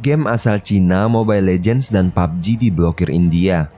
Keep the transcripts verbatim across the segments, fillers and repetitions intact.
Game asal Cina Mobile Legends dan P U B G diblokir India.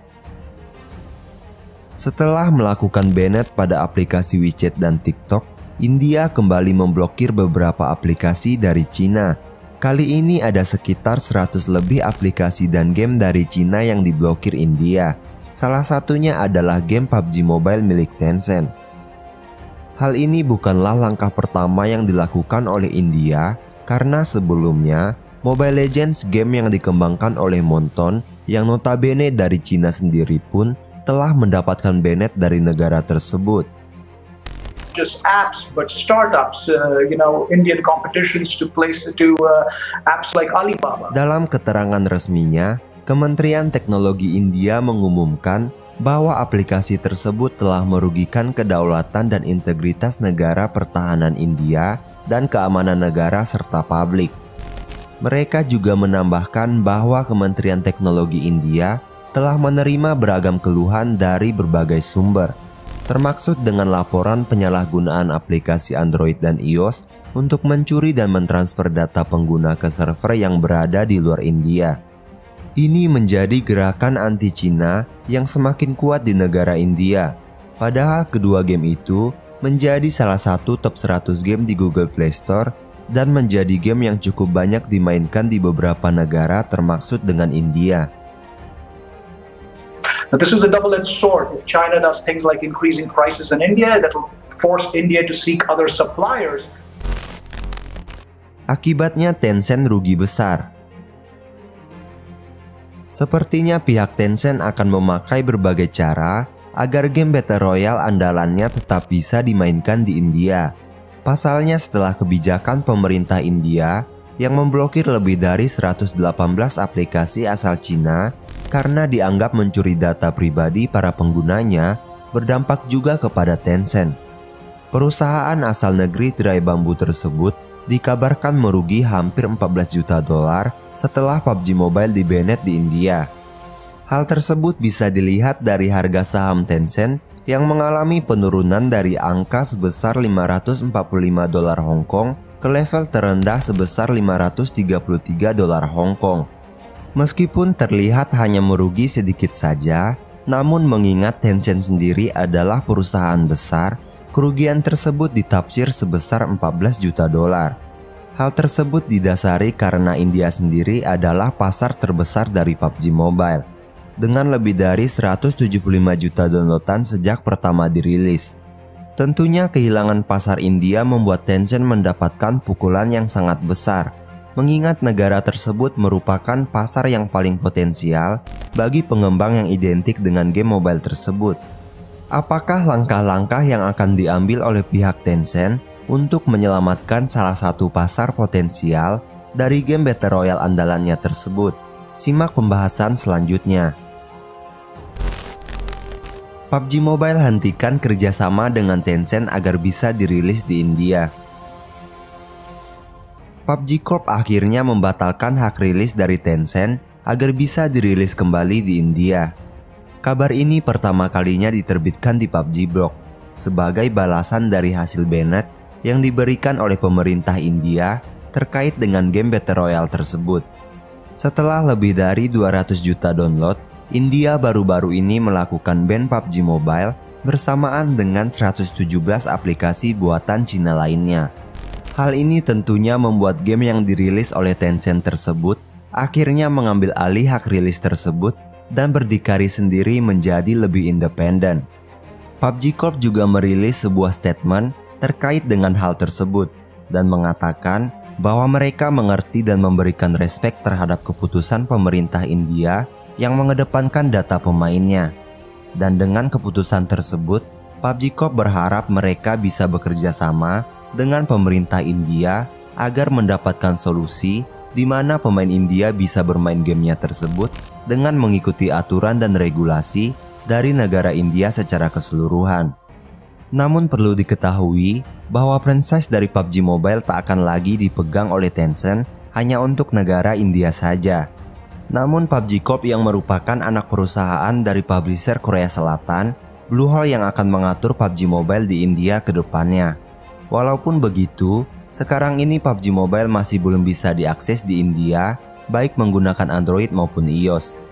Setelah melakukan banned pada aplikasi WeChat dan TikTok, India kembali memblokir beberapa aplikasi dari Cina. Kali ini ada sekitar seratus lebih aplikasi dan game dari Cina yang diblokir India. Salah satunya adalah game P U B G Mobile milik Tencent. Hal ini bukanlah langkah pertama yang dilakukan oleh India, karena sebelumnya Mobile Legends game yang dikembangkan oleh Monton yang notabene dari Cina sendiri pun telah mendapatkan banned dari negara tersebut. Just apps, but startups, uh, you know, Indian competitions to place to uh, apps like Alibaba. Dalam keterangan resminya, Kementerian Teknologi India mengumumkan bahwa aplikasi tersebut telah merugikan kedaulatan dan integritas negara pertahanan India dan keamanan negara serta publik. Mereka juga menambahkan bahwa Kementerian Teknologi India telah menerima beragam keluhan dari berbagai sumber, termaksud dengan laporan penyalahgunaan aplikasi Android dan iOS untuk mencuri dan mentransfer data pengguna ke server yang berada di luar India. Ini menjadi gerakan anti-Cina yang semakin kuat di negara India. Padahal kedua game itu menjadi salah satu top seratus game di Google Play Store dan menjadi game yang cukup banyak dimainkan di beberapa negara termaksud dengan India. Now, this is a double-edged sword. If China does things like increasing prices in India, that will force India to seek other suppliers. Akibatnya Tencent rugi besar. Sepertinya pihak Tencent akan memakai berbagai cara agar game Battle Royale andalannya tetap bisa dimainkan di India. Pasalnya setelah kebijakan pemerintah India yang memblokir lebih dari seratus delapan belas aplikasi asal Cina karena dianggap mencuri data pribadi para penggunanya, berdampak juga kepada Tencent. Perusahaan asal negeri tirai bambu tersebut dikabarkan merugi hampir empat belas juta dolar setelah P U B G Mobile di-banned di India. Hal tersebut bisa dilihat dari harga saham Tencent yang mengalami penurunan dari angka sebesar lima ratus empat puluh lima dolar Hong Kong ke level terendah sebesar lima ratus tiga puluh tiga dolar Hong Kong. Meskipun terlihat hanya merugi sedikit saja, namun mengingat Tencent sendiri adalah perusahaan besar, kerugian tersebut ditafsir sebesar empat belas juta dolar. Hal tersebut didasari karena India sendiri adalah pasar terbesar dari P U B G Mobile, dengan lebih dari seratus tujuh puluh lima juta downloadan sejak pertama dirilis. Tentunya kehilangan pasar India membuat Tencent mendapatkan pukulan yang sangat besar, mengingat negara tersebut merupakan pasar yang paling potensial bagi pengembang yang identik dengan game mobile tersebut. Apakah langkah-langkah yang akan diambil oleh pihak Tencent untuk menyelamatkan salah satu pasar potensial dari game Battle Royale andalannya tersebut? Simak pembahasan selanjutnya. P U B G Mobile hentikan kerjasama dengan Tencent agar bisa dirilis di India. P U B G Corp akhirnya membatalkan hak rilis dari Tencent agar bisa dirilis kembali di India. Kabar ini pertama kalinya diterbitkan di P U B G Blog sebagai balasan dari hasil banned yang diberikan oleh pemerintah India terkait dengan game Battle Royale tersebut. Setelah lebih dari dua ratus juta download, India baru-baru ini melakukan ban P U B G Mobile bersamaan dengan seratus tujuh belas aplikasi buatan Cina lainnya. Hal ini tentunya membuat game yang dirilis oleh Tencent tersebut akhirnya mengambil alih hak rilis tersebut dan berdikari sendiri menjadi lebih independen. P U B G Corp juga merilis sebuah statement terkait dengan hal tersebut dan mengatakan bahwa mereka mengerti dan memberikan respek terhadap keputusan pemerintah India yang mengedepankan data pemainnya. Dan dengan keputusan tersebut, P U B G Corp berharap mereka bisa bekerja sama dengan pemerintah India agar mendapatkan solusi di mana pemain India bisa bermain gamenya tersebut dengan mengikuti aturan dan regulasi dari negara India secara keseluruhan. Namun perlu diketahui bahwa franchise dari P U B G Mobile tak akan lagi dipegang oleh Tencent hanya untuk negara India saja. Namun P U B G Corp yang merupakan anak perusahaan dari publisher Korea Selatan, Bluehole yang akan mengatur P U B G Mobile di India ke depannya. Walaupun begitu, sekarang ini P U B G Mobile masih belum bisa diakses di India baik menggunakan Android maupun iOS.